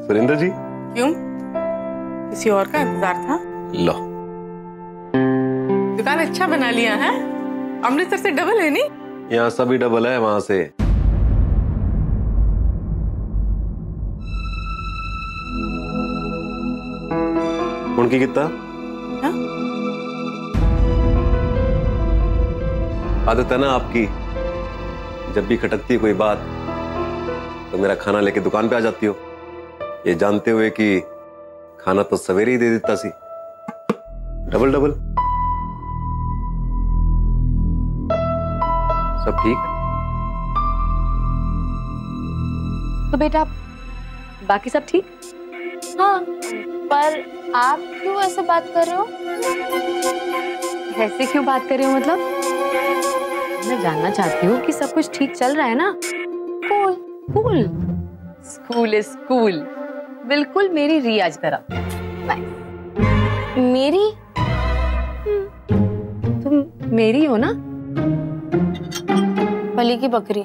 सुरेंद्र जी। क्यों, किसी और का इंतजार था? लो, दुकान अच्छा बना लिया है, अमृतसर से डबल है नहीं? यहाँ सभी डबल है, वहां से। उनकी कितना? हाँ? आदत है ना आपकी, जब भी खटकती है कोई बात तो मेरा खाना लेके दुकान पे आ जाती हो, ये जानते हुए कि खाना तो सवेरे ही दे देता सी। डबल डबल सब ठीक। तो बेटा बाकी सब ठीक? हाँ, पर आप क्यों ऐसे बात कर रहे हो? ऐसे क्यों बात कर रहे हो मतलब? मैं जानना चाहती हूँ कि सब कुछ ठीक चल रहा है ना? Cool cool, school is cool, बिल्कुल मेरी रिया की तरह। मेरी? तुम मेरी हो ना? बलि की बकरी।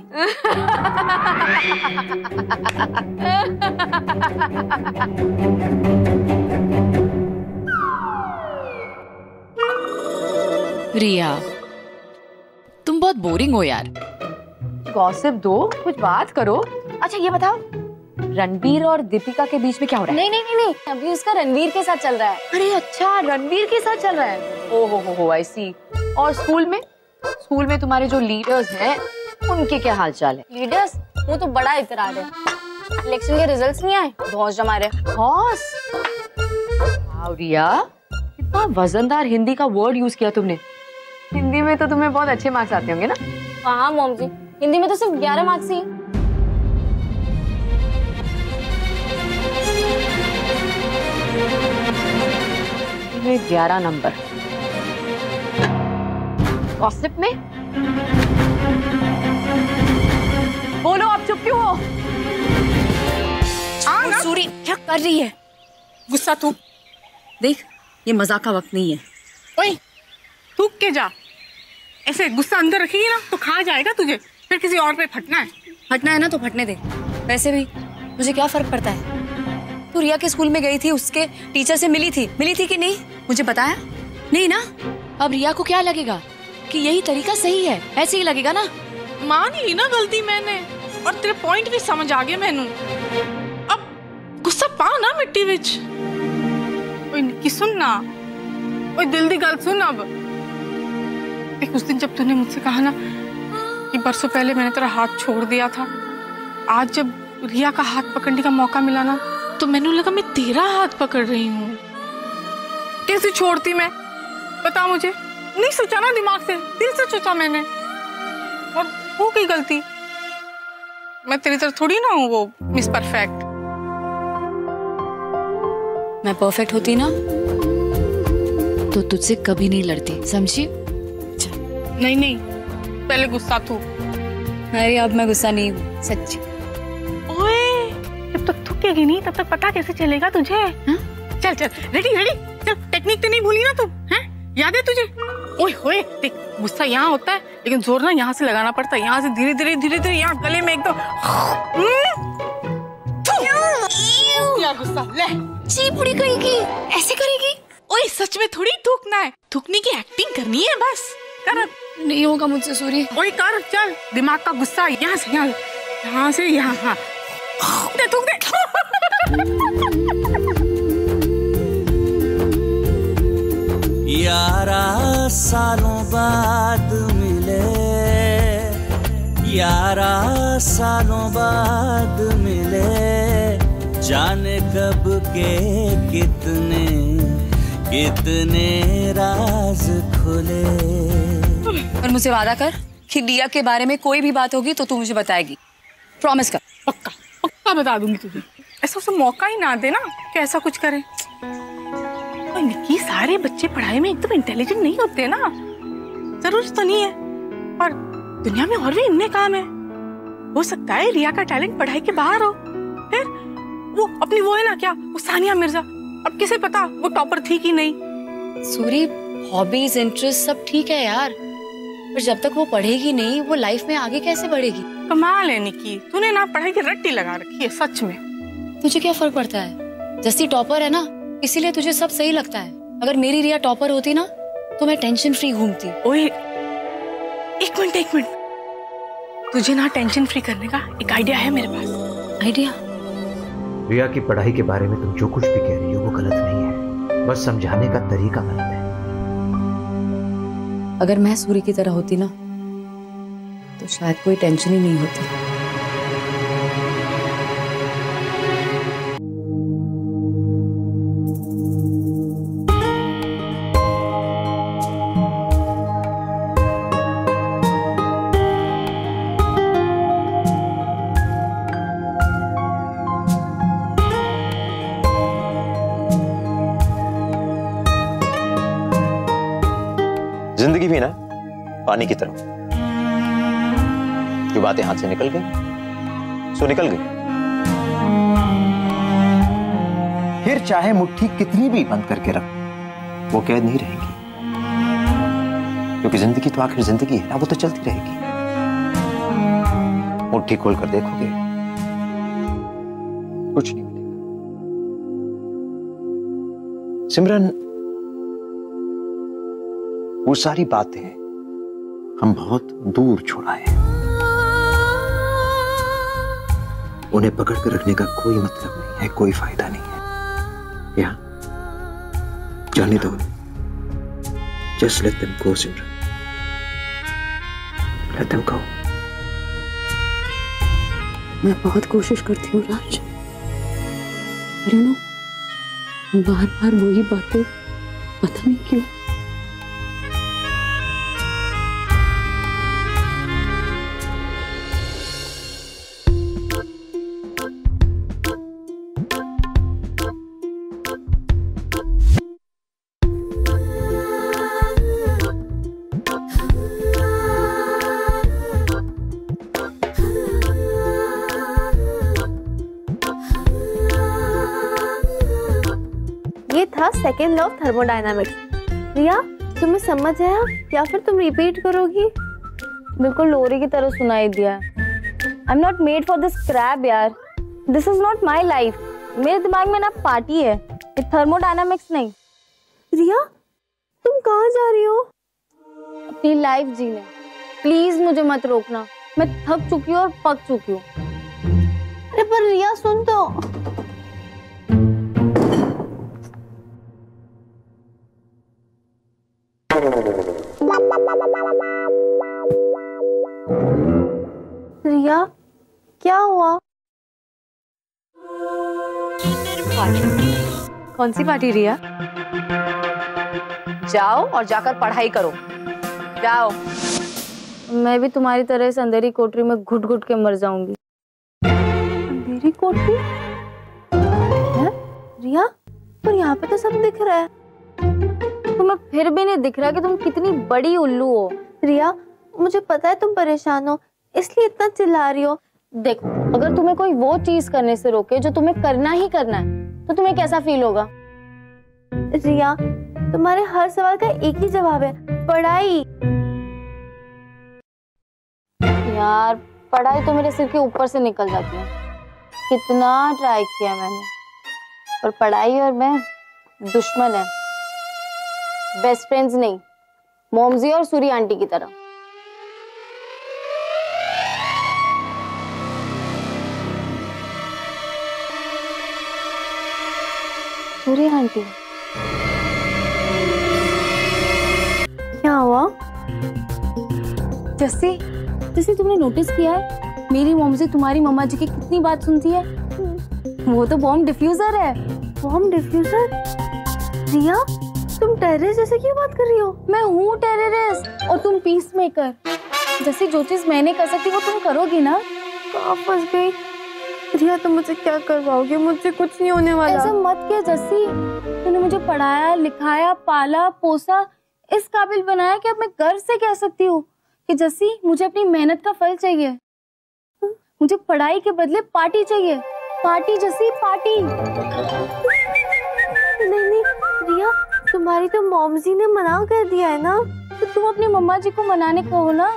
रिया, तुम बहुत बोरिंग हो यार। गॉसिप दो, कुछ बात करो। अच्छा ये बताओ, रणबीर और दीपिका के बीच में क्या हो रहा है? नहीं, अभी उसका रणवीर के साथ चल रहा है। अरे अच्छा, रणबीर के साथ चल रहा है। ओहो आई सी। और स्कूल में तुम्हारे जो लीडर्स हैं उनके क्या हालचाल है? लीडर्स, वो तो बड़ा इतरार है। इलेक्शन के रिजल्ट्स नहीं आए, धौस जमा रहे। धौस? वाह रिया, कितना वजनदार हिंदी का वर्ड यूज किया तुमने। हिंदी में तो तुम्हें बहुत अच्छे मार्क्स आते होंगे ना? हाँ मॉम जी, हिंदी में तो सिर्फ 11 मार्क्स ही। में 11 नंबर। गॉसिप में? बोलो, आप चुप क्यों हो? सूरी क्या कर रही है? गुस्सा तू देख, ये मजाक का वक्त नहीं है। ओए, थूक के जा। ऐसे गुस्सा अंदर रखेगी ना तो खा जाएगा तुझे, फिर किसी और पे फटना है। फटना है ना तो फटने दे। वैसे भी मुझे क्या फर्क पड़ता है? तू रिया के स्कूल में गई थी, उसके टीचर से मिली थी कि नहीं? मुझे बताया नहीं ना? अब रिया को क्या लगेगा कि यही तरीका सही है? ऐसे ही लगेगा ना। मान ली ना गलती मैंने, और तेरे पॉइंट भी समझ आ गए मैनू। अब गुस्सा पाओ ना मिट्टी विच। ओए निक्की सुन ना, ओए दिल दी गल सुन। अब एक उस दिन जब तूने मुझसे कहा ना कि बरसों पहले मैंने तेरा हाथ छोड़ दिया था, आज जब रिया का हाथ पकड़ने का मौका मिला ना तो मैंने लगा मैं तेरा हाथ पकड़ रही हूँ। कैसे छोड़ती मैं, बता मुझे। नहीं सोचा ना दिमाग से, दिल से सोचा मैंने, और हो गई गलती। मैं तेरी तरह थोड़ी ना हूँ वो मिस परफेक्ट। मैं परफेक्ट होती ना तो तुझसे कभी नहीं लड़ती, समझी? नहीं, पहले गुस्सा तू। अरे अब मैं गुस्सा नहीं हूँ, सच्ची। ओए, जब तक थूकेगी नहीं तब तक पता कैसे चलेगा तुझे? हा? चल रेडी, चल। टेक्निक तो नहीं भूली ना तू? हैं? याद है तुझे? ओए होए, देख गुस्सा यहाँ होता है लेकिन जोर ना यहाँ से लगाना पड़ता है। यहाँ से धीरे धीरे यहाँ गले में एकदम। क्या गुस्सा ले चीपुड़ी करेगी, ऐसे करेगी? ओए सच में थोड़ी थूकना है, थूकने की एक्टिंग करनी है बस। कर। नहीं होगा मुझसे सूरी। ओए कर, चल। दिमाग का गुस्सा यहाँ से यहाँ। हाँ थूक दे। यारा सालों बाद मिले, यारा सालों बाद मिले, जाने कब के कितने राज खुले। और मुझसे वादा कर कि रिया के बारे में कोई भी बात होगी तो तू मुझे बताएगी, प्रॉमिस कर। पक्का बता दूंगी तुझे। ऐसा उसे मौका ही ना देना कि ऐसा कुछ करे। निक्की, सारे बच्चे पढ़ाई में एकदम इंटेलिजेंट नहीं होते ना, जरूर तो नहीं है, पर दुनिया में और भी इतने काम है। हो सकता है रिया का टैलेंट पढ़ाई के बाहर हो, फिर वो अपनी वो है ना क्या, वो सानिया मिर्जा, अब किसे पता वो टॉपर थी कि नहीं। सूरी, हॉबीज इंटरेस्ट सब ठीक है यार, पर जब तक वो पढ़ेगी नहीं वो लाइफ में आगे कैसे बढ़ेगी? कमाल है निक्की, तूने ना पढ़ाई की रट्टी लगा रखी है सच में। मुझे क्या फर्क पड़ता है? जस्सी टॉपर है ना, इसीलिए तुझे सब सही लगता है। अगर मेरी रिया टॉपर होती ना तो मैं टेंशन फ्री घूमती। ओए एक मिनट, तुझे ना टेंशन फ्री करने का एक आइडिया है मेरे पास। आइडिया? रिया की पढ़ाई के बारे में तुम जो कुछ भी कह रही हो वो गलत नहीं है, बस समझाने का तरीका गलत है। अगर मैं सूर्य की तरह होती ना तो शायद कोई टेंशन ही नहीं होती। जिंदगी भी ना पानी की तरह, जो बातें हाथ से निकल गई सो निकल गई। फिर चाहे मुट्ठी कितनी भी बंद करके रख, वो कैद नहीं रहेगी, क्योंकि जिंदगी तो आखिर जिंदगी है ना, वो तो चलती रहेगी। मुट्ठी खोल कर देखोगे कुछ नहीं मिलेगा। सिमरन, वो सारी बातें हम बहुत दूर छोड़ाए, उन्हें पकड़ कर रखने का कोई मतलब नहीं है, कोई फायदा नहीं है। या जाने दो, just let them go Simran, let them go. मैं बहुत कोशिश करती हूँ राज, पर यू नो बार बार वही बातें, पता नहीं क्यों। ये था second law of thermodynamics. Riya, तुम्हें समझ आया या फिर तुम रिपीट करोगी? बिल्कुल लोरी की तरह सुनाई दिया। I am not made for this crap यार, this is not my life. मेरे दिमाग में ना पार्टी है, ये थर्मोडायनामिक्स नहीं। रिया, तुम कहाँ जा रही हो? अपनी लाइफ जीने। प्लीज मुझे मत रोकना, मैं थक चुकी हूँ और पक चुकी हूँ। अरे पर रिया सुन तो। रिया, क्या हुआ? कौन सी पार्टी रिया? जाओ और जाकर पढ़ाई करो, जाओ। मैं भी तुम्हारी तरह इस अंधेरी कोठरी में घुट घुट के मर जाऊंगी। अंधेरी कोठरी? रिया, पर यहाँ पे तो सब दिख रहा है। तुम्हें फिर भी नहीं दिख रहा कि तुम कितनी बड़ी उल्लू हो। रिया, मुझे पता है तुम परेशान हो, इसलिए इतना चिल्ला रही हो। देखो, अगर तुम्हें कोई वो चीज करने से रोके जो तुम्हें करना ही करना है, तो तुम्हें कैसा फील होगा? रिया, तुम्हारे हर सवाल का एक ही जवाब है, पढ़ाई। यार, पढ़ाई तो मेरे सिर के ऊपर से निकल जाती है। कितना ट्राई किया मैंने, पर पढ़ाई और मैं दुश्मन है, बेस्ट फ्रेंड्स नहीं, मोमजी और सूरी आंटी की तरह। सूरी आंटी, क्या हुआ? जस्सी, तुमने नोटिस किया है मेरी मोमजी तुम्हारी मम्मा जी की कितनी बात सुनती है? वो तो बॉम्ब डिफ्यूजर है। Bomb defuser? रिया, तुम टेररिस्ट जैसे क्यों बात कर रही हो? मैं हूँ टेररिस्ट और तुम पीस मेकर। जैसे जो चीज मैं नहीं कर सकती वो तुम करोगी ना? कहाँ फंस गई रिया, तुम मुझे क्या करवाओगे? मुझसे कुछ नहीं होने वाला। ऐसा मत किया जस्सी, तूने मुझे पढ़ाया, लिखाया, पाला, पोसा, इस काबिल बनाया कि अब मैं गर्व से कह सकती हूँ कि जस्सी, मुझे अपनी मेहनत का फल चाहिए। मुझे पढ़ाई के बदले पार्टी चाहिए। Party Jassi, party. नहीं रिया, तुम्हारी तो मॉमजी ने मना कर दिया है ना, तो तुम अपनी मम्मा जी को मनाने कहो ना।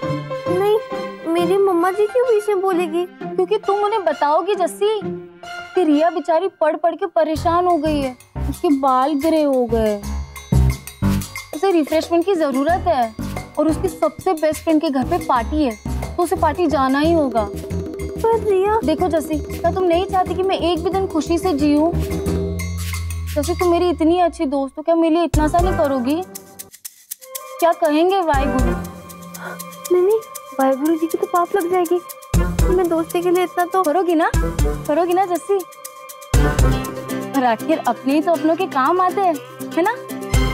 नहीं, मेरी मम्मा जी क्यों बीच में बोलेगी? क्योंकि तुम उन्हें बताओगी जस्सी। कि रिया बेचारी पढ़ पढ़ के परेशान हो गई है, उसके बाल ग्रे हो गए, उसे रिफ्रेशमेंट की जरूरत है और उसकी सबसे बेस्ट फ्रेंड के घर पे पार्टी है तो उसे पार्टी जाना ही होगा। पर रिया, देखो जस्सी, क्या तुम नहीं चाहती कि मैं एक भी दिन खुशी से जीऊं? जैसे तुम मेरी इतनी अच्छी दोस्त हो, क्या मेरे लिए इतना सा नहीं करोगी? क्या कहेंगे वाहिगुरु? नहीं, वाहिगुरु जी की तो पाप लग जाएगी। मैं दोस्ती के लिए इतना तो करोगी ना जस्सी? और आखिर अपने ही तो अपनों के काम आते हैं, है ना?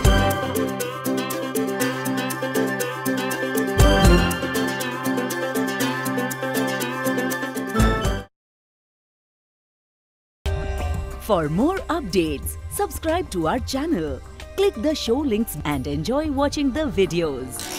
For more updates, subscribe to our channel, click the show links and enjoy watching the videos.